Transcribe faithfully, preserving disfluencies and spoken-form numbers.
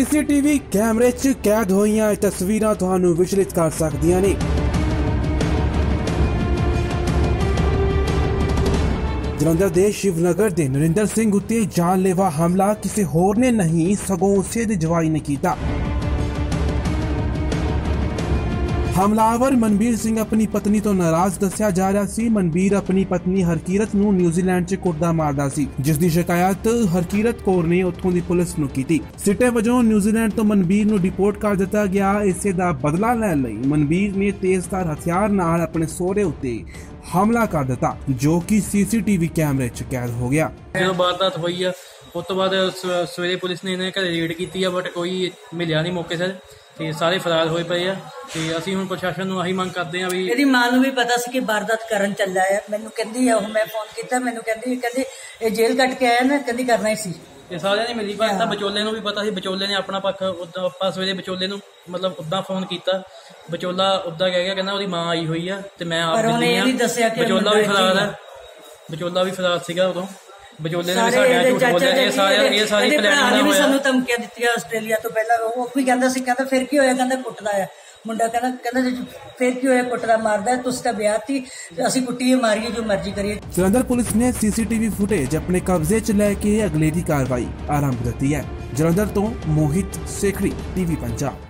CCTV कैमरे च कैद होईयां तस्वीरां तुहानू विचलित कर सकदियां ने। जलंधर दे शिवनगर दे नरिंदर सिंह उत्ते जानलेवा हमला किसी होर ने नहीं सगों उसे दे जवाई ने कीता। हमलावर मनबीर सिंह अपनी पत्नी तो नाराज दस्या जा रहा सी। मनबीर अपनी पत्नी हरकीरत नूं न्यूजीलैंड च कुटदा मारदा सी, जिस दी शिकायत हरकीरत कौर ने उत्थों दी पुलिस नूं कीती। सिटे वजों न्यूजीलैंड तो मनबीर नूं डिपोर्ट कर दिता गया। इसे दा बदला लैण लई मनबीर ने तेजधार हथियार नाल अपने सोहरे उत्ते हमला कर दिता, जो कि सीसीटीवी कैमरे च कैद हो गया। जो वारदात हुई है उस तो बाद सवेरे पुलिस ने इन्हें घरे रेड की है, बट कोई मिलिया नहीं मौके से ਤੇ ਸਾਰੇ ਫਰਾਰ ਹੋਏ ਪਏ ਆ। ਤੇ ਅਸੀਂ ਹੁਣ ਪ੍ਰਸ਼ਾਸਨ ਨੂੰ ਆਹੀ ਮੰਗ ਕਰਦੇ ਆ ਵੀ ਇਹਦੀ ਮਾਂ ਨੂੰ ਵੀ ਪਤਾ ਸੀ ਕਿ ਵਾਰਦਾਤ ਕਰਨ ਚੱਲਾ ਹੈ। ਮੈਨੂੰ ਕਹਿੰਦੀ ਆ, ਉਹ ਮੈਂ ਫੋਨ ਕੀਤਾ, ਮੈਨੂੰ ਕਹਿੰਦੀ ਕਹਿੰਦੀ ਇਹ ਜੇਲ੍ਹ ਕੱਟ ਕੇ ਆਇਆ ਨਾ, ਕਹਿੰਦੀ ਕਰਨਾ ਹੀ ਸੀ। ਇਹ ਸਾਰਿਆਂ ਨੇ ਮਿਲੀ ਭਾਈ ਤਾਂ ਵਿਚੋਲੇ ਨੂੰ ਵੀ ਪਤਾ ਸੀ, ਵਿਚੋਲੇ ਨੇ ਆਪਣਾ ਪੱਖ ਉਦਾਂ ਆਪਾਂ ਸਵੇਰੇ ਵਿਚੋਲੇ ਨੂੰ ਮਤਲਬ ਉਦਾਂ ਫੋਨ ਕੀਤਾ। ਵਿਚੋਲਾ ਉਦਾਂ ਕਹਿ ਗਿਆ, ਕਹਿੰਦਾ ਉਹਦੀ ਮਾਂ ਆਈ ਹੋਈ ਆ ਤੇ ਮੈਂ ਆਪ ਉਹਨੇ ਇਹ ਵੀ ਦੱਸਿਆ ਕਿ ਵਿਚੋਲਾ ਵੀ ਫਰਾਰ ਹੈ। ਵਿਚੋਲਾ ਵੀ ਫਰਾਰ ਸੀਗਾ ਉਦੋਂ। ਵਿਚੋਲੇ ਨੇ ਸਾਡੇ ਝੂਠ ਬੋਲਿਆ। ਇਹ ਸਾਰੇ ਇਹ ਸਾਰੀ ਪਲੈਨਿੰਗ ਨਾਲ ਹੋਇਆ। ਸਾਨੂੰ ਧਮਕੀਆਂ ਦਿੱਤੀਆਂ ਆਸਟ੍ਰੇਲੀਆ ਤੋਂ ਪਹਿਲਾਂ। ਉਹ ਵੀ ਕਹਿੰਦਾ ਸੀ, ਕਹਿੰਦਾ ਫਿਰ ਕੀ ਹੋਇਆ, ਕਹਿੰਦਾ ਕੁੱਟਦਾ ਆ ਮੁੰਡਾ। ਕਹਿੰਦਾ ਕਹਿੰਦਾ ਫਿਰ ਕੀ ਹੋਇਆ, ਕੁੱਟਦਾ ਮਾਰਦਾ। ਤੁਸੀਂ ਤਾਂ ਵਿਆਹ ਤੀ, ਅਸੀਂ ਕੁੱਟੀਏ ਮਾਰੀਏ ਜੋ ਮਰਜ਼ੀ ਕਰੀਏ। ਜਲੰਧਰ ਪੁਲਿਸ ਨੇ ਸੀਸੀਟੀਵੀ ਫੁਟੇਜ ਆਪਣੇ ਕਬਜ਼ੇ 'ਚ ਲੈ ਕੇ ਅਗਲੇਰੀ ਕਾਰਵਾਈ ਆਰੰਭ ਦਿੱਤੀ ਹੈ। ਜਲੰਧਰ ਤੋਂ ਮੋਹਿਤ ਸੇਖੜੀ, ਟੀਵੀ ਪੰਜਾਬ।